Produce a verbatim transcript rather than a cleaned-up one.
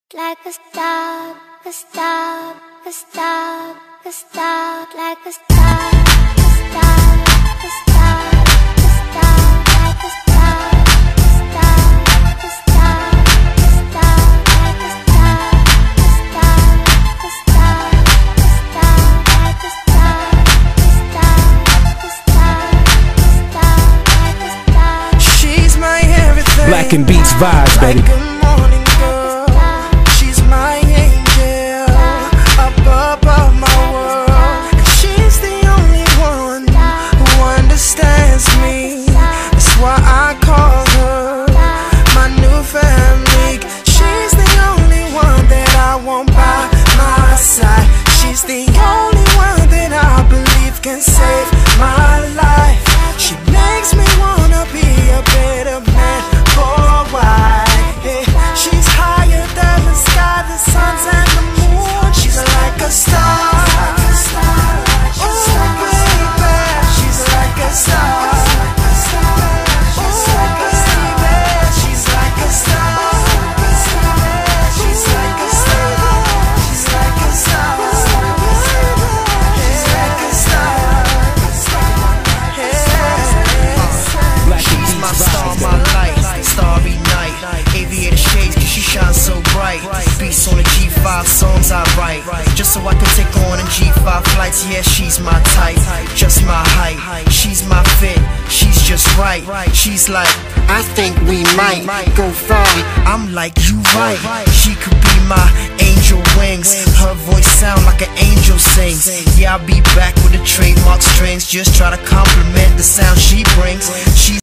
Like a star, a star, a star, a star, like a star, a star, a star, a star, like a star, a star, a star, a star, like a star, a star, a star, a star, like a star, a star, a star, a star, like a star. She's my everything. Black and Beats vibes, baby. Like a morning girl. She's my angel, up above my world. And she's the only one who understands me. That's why I call her my new family. She's the only one that I want by my side. She's the only one that I believe can save my life. She makes me wanna be a better man for a while. Yeah. She's higher than the sky, the suns and the moon. She's like a star. Oh baby, she's like a star. Oh baby, she's like a star. She's like a star. She's like a star. She's like a star. She's my star, my light, starry night. Aviator shades cause she shines so bright. Beats on the G five songs I write, just so I can take on a G five flights. Yeah, she's my type, just my height. She's my fit, she's just right. She's like, I think we might go far. I'm like, you right. She could be my angel wings. Her voice sound like an angel sings. Yeah, I'll be back with the trademark strings. Just try to compliment the sound she brings. She's